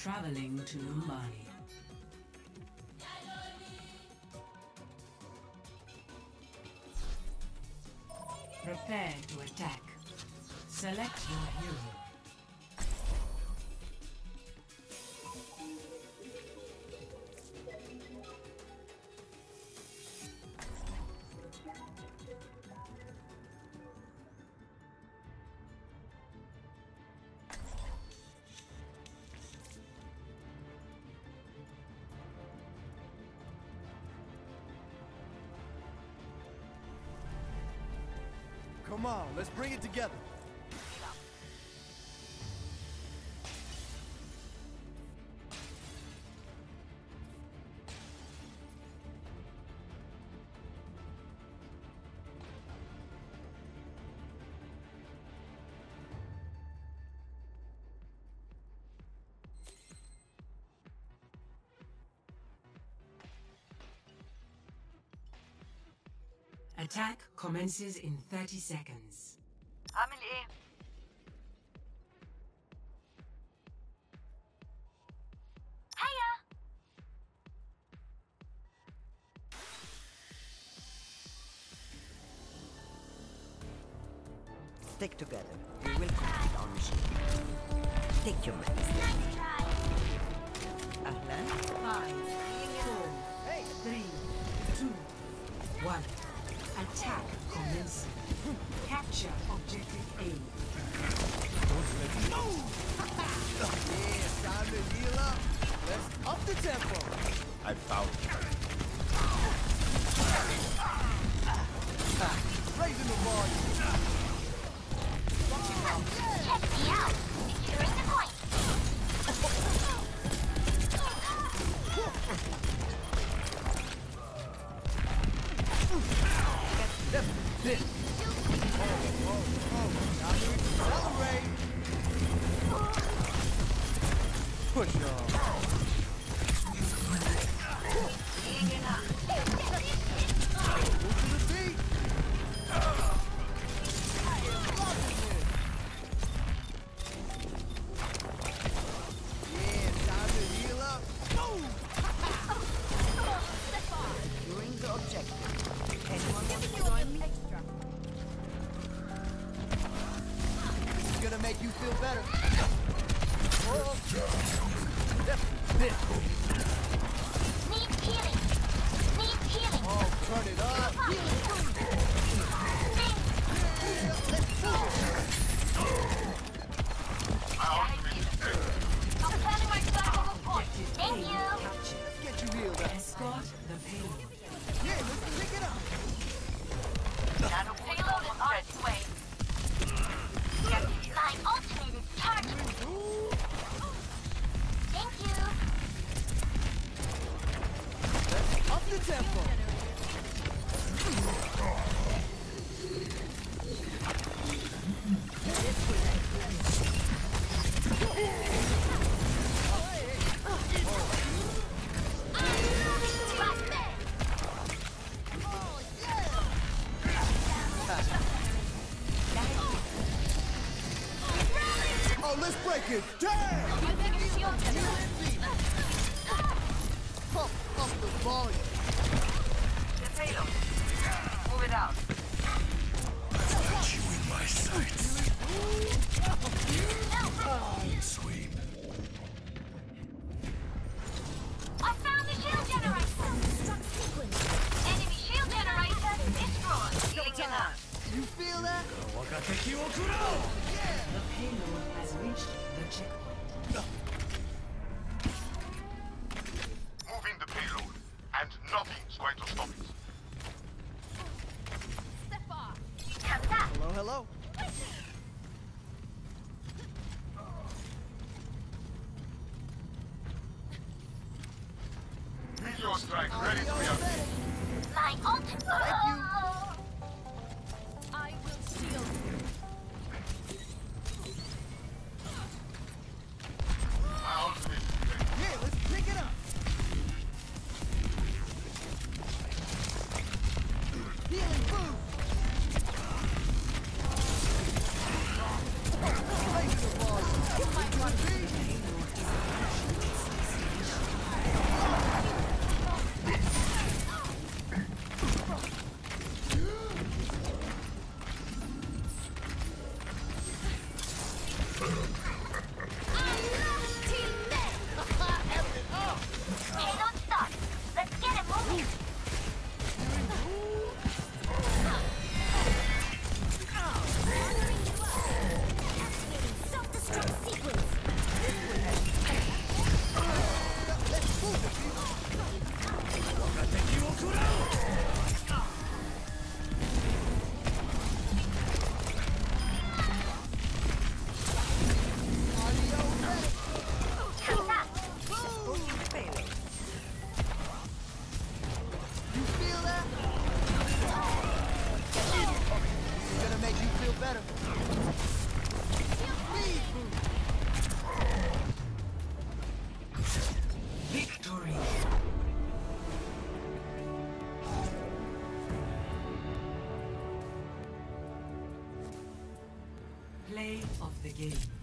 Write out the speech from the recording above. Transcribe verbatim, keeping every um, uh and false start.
Traveling to Numbani. Prepare to attack. Select your hero. Come on, let's bring it together. Attack commences in thirty seconds. عامل ايه؟ هيا. Stick together. We will complete our mission. Take your medicine. Ahlan. Five, four, three, two, one. Attack commencing. Capture objective A. Don't let me move! Yeah, time to heal up. Let's up the tempo. I found it. Raising the volume. Check me out. Securing the point. This. Oh, oh, oh. Now we accelerate. Push on. Move to the beat. Yeah, time to heal up. Move. Securing the objective. Anyone want to join me? Gonna make you feel better. Oh. This. Need healing. Need healing. Oh, turn it up. I'm planning my survival report. Thank you. Capture. Let's get you healed up. Escort the payload. Yeah, let's pick it up. Nano payload is on its way. My ultimate is charging. Thank you. Let's up the tempo. Oh, let's break it. Damn! Using a shield generator. Pump up the volume. The payload. Move it out. Got you in my sights. Clean sweep. I found the shield generator. Enemy shield generator destroyed. Healing it up. You feel that? The payload has reached the checkpoint. Moving the payload, and nothing's going to stop it. Hello, hello. Meteor strike ready to be up. My ultimate. Thank you. I will shield you. My ultimate is ready. Yeah, let's pick it up. Healing boost. Raising the volume. Play of the game.